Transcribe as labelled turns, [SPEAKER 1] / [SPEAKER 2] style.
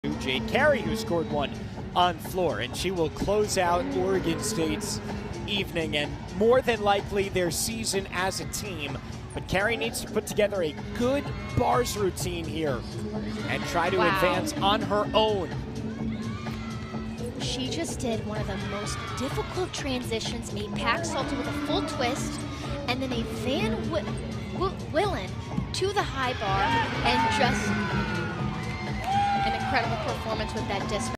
[SPEAKER 1] Jade Carey, who scored one on floor, and she will close out Oregon State's evening and more than likely their season as a team. But Carey needs to put together a good bars routine here and try to advance on her own.
[SPEAKER 2] She just did one of the most difficult transitions, a pack salto with a full twist, and then a Van Willen to the high bar, and just an incredible performance with that disc.